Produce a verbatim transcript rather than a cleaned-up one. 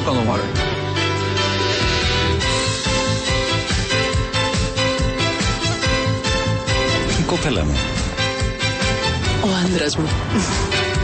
Knock on the water. Η κοπέλα μου. Ο άντρας μου.